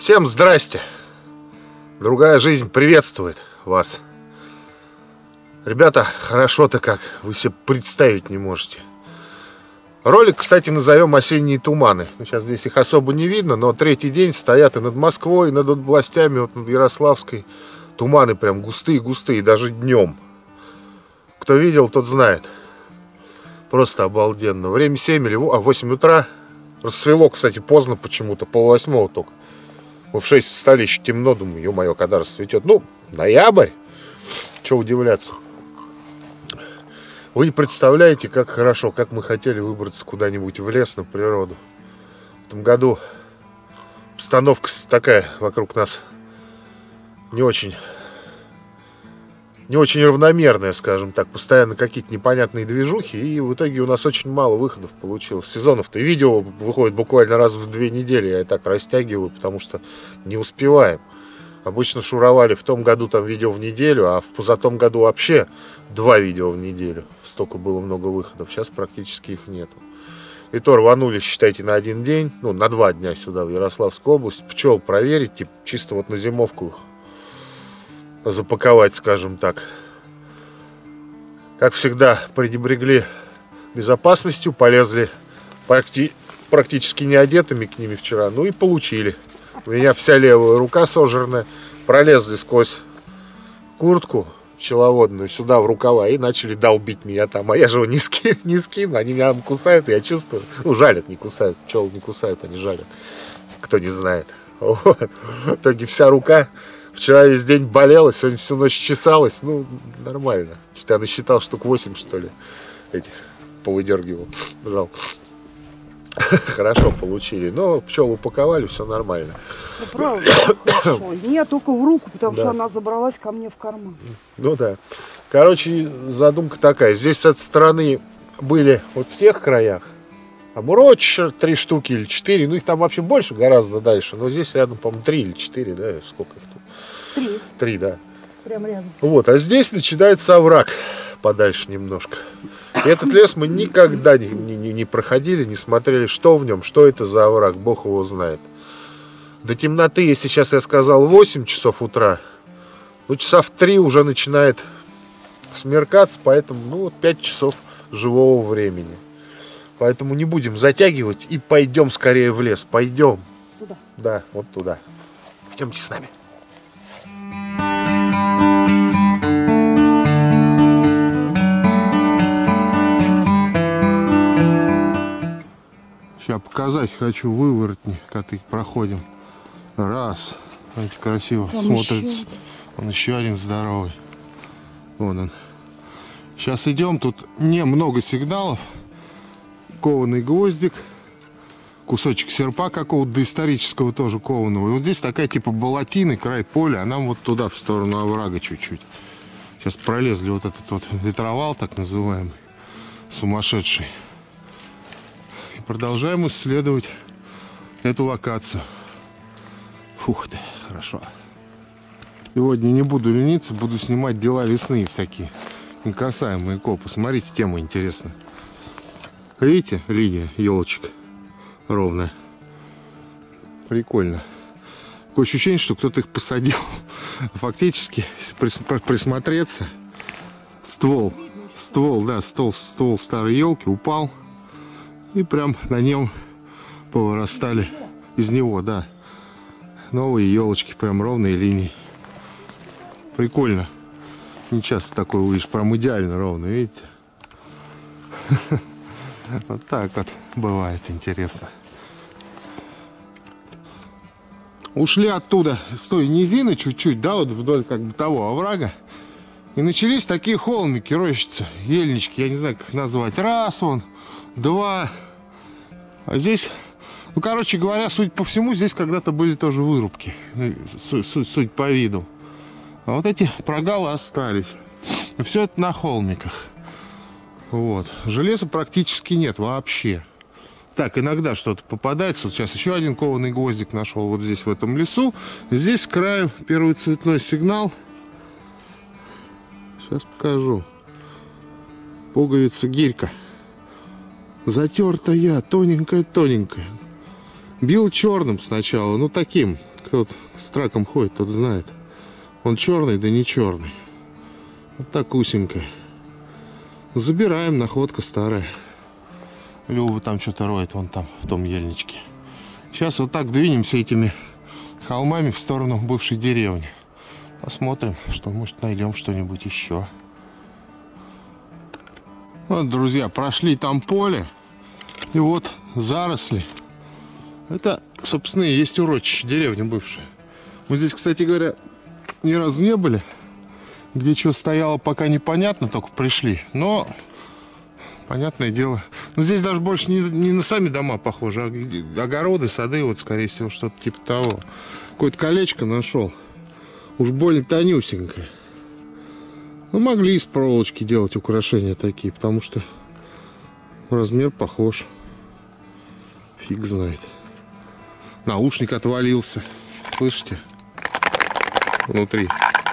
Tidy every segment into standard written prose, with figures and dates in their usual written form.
Всем здрасте! Другая жизнь приветствует вас. Ребята, хорошо-то как, вы себе представить не можете. Ролик, кстати, назовем «Осенние туманы». Сейчас здесь их особо не видно, но третий день стоят и над Москвой, и над областями, вот над Ярославской. Туманы прям густые-густые, даже днем. Кто видел, тот знает. Просто обалденно. Время 7 или 8 утра. Рассвело, кстати, поздно почему-то, 7:30 только. Мы в 6 встали, еще темно, думаю, ё-моё, когда расцветет. Ну, ноябрь. Чего удивляться. Вы не представляете, как хорошо, как мы хотели выбраться куда-нибудь в лес, на природу. В этом году обстановка такая вокруг нас не очень равномерная, скажем так. Постоянно какие-то непонятные движухи, и в итоге у нас очень мало выходов получилось. Сезонов-то видео выходит буквально раз в 2 недели. Я и так растягиваю, потому что не успеваем. Обычно шуровали в том году там видео в неделю, а в позатом году вообще 2 видео в неделю. Столько было много выходов. Сейчас практически их нету. И то рванули, считайте, на 1 день, ну, на 2 дня сюда, в Ярославскую область. Пчел проверить, типа, чисто вот на зимовку их запаковать, скажем так. Как всегда, пренебрегли безопасностью, полезли практически не одетыми к ними вчера. Ну и получили. У меня вся левая рука сожранная. Пролезли сквозь куртку пчеловодную сюда в рукава и начали долбить меня там. А я же его не скину. Они меня кусают, я чувствую. Ну, жалят, не кусают. Пчел не кусают, они жалят. Кто не знает. Вот. В итоге вся рука вчера весь день болела, сегодня всю ночь чесалась. Ну, нормально. Что-то я насчитал штук 8, что ли, этих повыдергивал. Жалко. Хорошо получили. Но пчел упаковали, все нормально. Ну, правда, хорошо. Меня только в руку, потому что она забралась ко мне в карман. Ну да. Короче, задумка такая. Здесь с этой стороны были вот в тех краях амурочи 3 штуки или 4. Ну, их там вообще больше, гораздо дальше. Но здесь рядом, по-моему, 3 или 4, да? Сколько их тут? 3. 3, да. Прям рядом. Вот, а здесь начинается овраг подальше немножко. И этот лес мы никогда не проходили, не смотрели, что в нем, что это за овраг, бог его знает. До темноты, если сейчас я сказал 8 часов утра, ну, часа в 3 уже начинает смеркаться, поэтому, ну, вот 5 часов живого времени. Поэтому не будем затягивать и пойдем скорее в лес. Пойдем. Туда. Да, вот туда. Пойдемте с нами. Сейчас показать хочу выворотни, как их проходим. Раз. Смотрите, красиво там смотрится. Он еще один здоровый. Вон он. Сейчас идем. Тут немного сигналов. Кованый гвоздик. Кусочек серпа какого-то доисторического тоже кованого. И вот здесь такая типа болотина, край поля. А нам вот туда, в сторону оврага чуть-чуть. Сейчас пролезли вот этот вот ветровал, так называемый. Сумасшедший. И продолжаем исследовать эту локацию. Фух ты, хорошо. Сегодня не буду лениться, буду снимать дела лесные всякие. Некасаемые копы. Смотрите, тема интересная. Видите, линия елочек ровная. Прикольно. Такое ощущение, что кто-то их посадил. Фактически, если присмотреться, ствол старой елки упал. И прям на нем повырастали из него, да. Новые елочки, прям ровные линии. Прикольно. Не часто такое увидишь, прям идеально ровно, видите? Вот так вот бывает интересно. Ушли оттуда с той низины чуть-чуть, да, вот вдоль как бы того оврага. И начались такие холмики, рощицы, ельнички, я не знаю, как их назвать. Раз вон, 2. А здесь, ну, короче говоря, судя по всему, здесь когда-то были тоже вырубки. Суть по виду. А вот эти прогалы остались. И все это на холмиках. Вот. Железа практически нет вообще. Так, иногда что-то попадается. Вот сейчас еще один кованый гвоздик нашел вот здесь, в этом лесу. Здесь с краю первый цветной сигнал. Сейчас покажу. Пуговица гирька. Затертая, тоненькая-тоненькая. Бил черным сначала, ну таким. Кто с траком ходит, тот знает. Он черный, да не черный. Вот так усенькая. Забираем, находка старая. Люба там что-то роет, вон там, в том ельничке. Сейчас вот так двинемся этими холмами в сторону бывшей деревни. Посмотрим, что, может, найдем что-нибудь еще. Вот, друзья, прошли там поле. И вот заросли. Это, собственно, и есть урочище, деревня бывшая. Мы здесь, кстати говоря, ни разу не были. Где что стояло, пока непонятно, только пришли. Но, понятное дело. Но здесь даже больше не на сами дома похоже, а огороды, сады, вот, скорее всего, что-то типа того. Какое-то колечко нашел. Уж больно тонюсенькое. Ну, могли из проволочки делать украшения такие, потому что размер похож. Фиг знает. Наушник отвалился. Слышите? Внутри.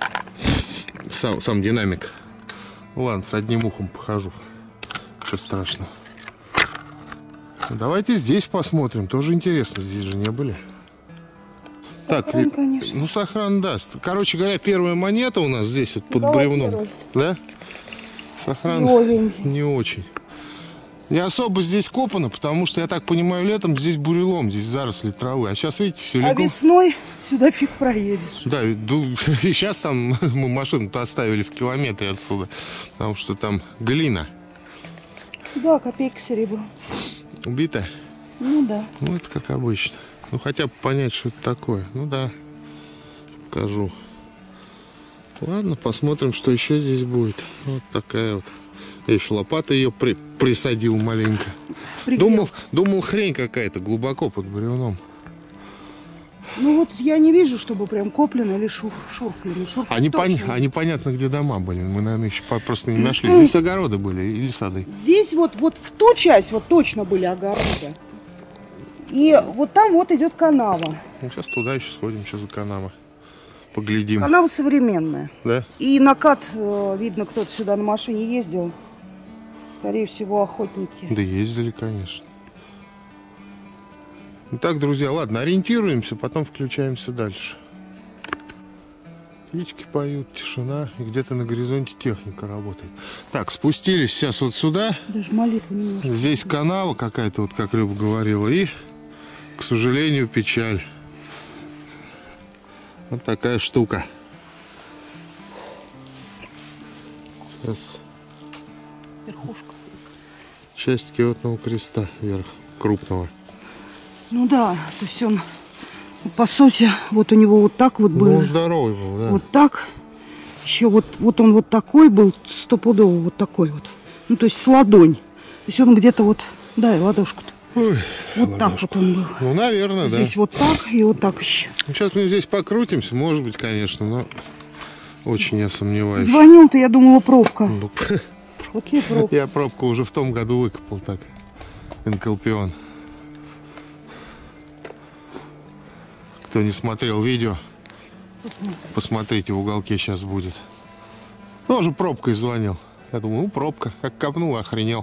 Сам динамик. Ладно, с одним ухом похожу. Ничего страшного. Давайте здесь посмотрим. Тоже интересно. Здесь же не были. Сохран, так, конечно. Ну, сохран даст. Короче говоря, первая монета у нас здесь вот под бревном. Первый. Да? Сохран не очень. Не особо здесь копано, потому что, я так понимаю, летом здесь бурелом, здесь заросли травы. А сейчас, видите, все легко. А весной сюда фиг проедешь. Да, и сейчас там мы машину-то оставили в километре отсюда, потому что там глина. Да, копейка серебро. Убитая? Ну да. Ну, это как обычно. Ну, хотя бы понять, что это такое. Ну да, покажу. Ладно, посмотрим, что еще здесь будет. Вот такая вот. Я еще лопатой ее присадил маленько. Думал, хрень какая-то глубоко под бревном. Ну вот я не вижу, чтобы прям коплено или шурфлено. А непонятно, где дома были. Мы, наверное, еще просто не нашли. Здесь огороды были или сады? Здесь вот в ту часть вот точно были огороды. И вот там вот идет канава. Ну, сейчас туда еще сходим, что за канава. Поглядим. Канава современная. Да? И накат, видно, кто-то сюда на машине ездил. Скорее всего, охотники. Да ездили, конечно. Итак, друзья, ладно, ориентируемся, потом включаемся дальше. Птички поют, тишина, и где-то на горизонте техника работает. Так, спустились сейчас вот сюда. Даже молитвы немножко. Здесь канава какая-то, вот как Люба говорила, и, к сожалению, печаль. Вот такая штука. Сейчас. Верхушка. Часть киотного креста вверх, крупного. Ну да, то есть он, по сути, вот у него вот так вот был. Ну, здоровый был, да. Вот так. Еще вот он вот такой был, стопудово вот такой вот. Ну, то есть с ладонь. То есть он где-то вот, да, и ладошку-то. Ой, вот ладошку. Так вот он был. Ну, наверное, здесь да. Здесь вот так и вот так еще. Сейчас мы здесь покрутимся, может быть, конечно, но очень я сомневаюсь. Звонил-то, я думала, пробка. Ну, какие пробки? Я пробку уже в том году выкопал так. Энкалпион. Кто не смотрел видео, посмотрите, в уголке сейчас будет. Тоже пробкой звонил. Я думаю, ну пробка. Как копнул, охренел.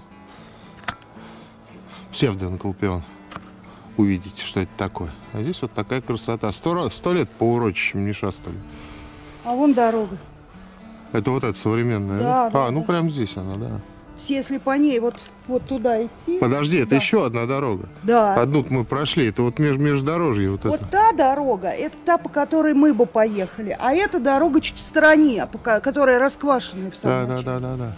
Псевдоэнкалпион. Увидите, что это такое. А здесь вот такая красота. 100 лет по урочищам не шастали. А вон дорога. Это вот эта современная, да? Да, ну прям здесь она, да. Если по ней вот туда идти. Подожди, это еще одна дорога. Да. Одну мы прошли, это вот междорожье. Вот это. Та дорога, это та, по которой мы бы поехали. А эта дорога чуть в стороне, которая расквашенная в самом начале. Да.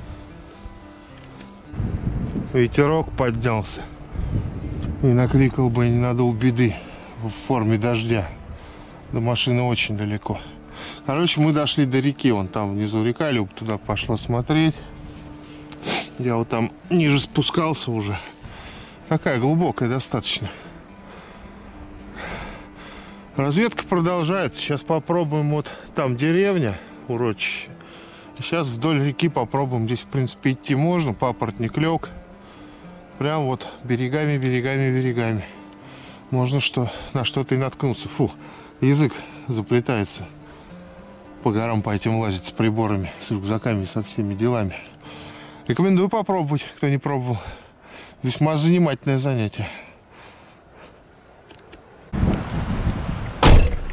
Ветерок поднялся. И накликал бы, и не надул беды в форме дождя. До машины очень далеко. Короче, мы дошли до реки. Вон там внизу река, Люб туда пошла смотреть. Я вот там ниже спускался уже. Такая глубокая достаточно. Разведка продолжается. Сейчас попробуем, вот там деревня, урочище. Сейчас вдоль реки попробуем. Здесь, в принципе, идти можно. Папоротник лег. Прям вот берегами. Можно на что-то и наткнуться. Фу, язык заплетается. По горам по этим лазить с приборами, с рюкзаками, со всеми делами. Рекомендую попробовать, кто не пробовал. Весьма занимательное занятие.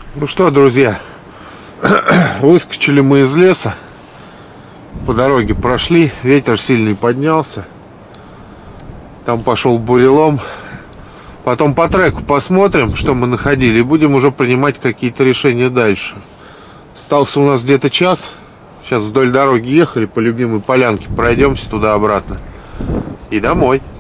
Ну что, друзья, выскочили мы из леса. По дороге прошли, ветер сильный поднялся. Там пошел бурелом. Потом по треку посмотрим, что мы находили, и будем уже принимать какие-то решения дальше. Остался у нас где-то час. Сейчас вдоль дороги ехали по любимой полянке. Пройдемся туда-обратно. И домой.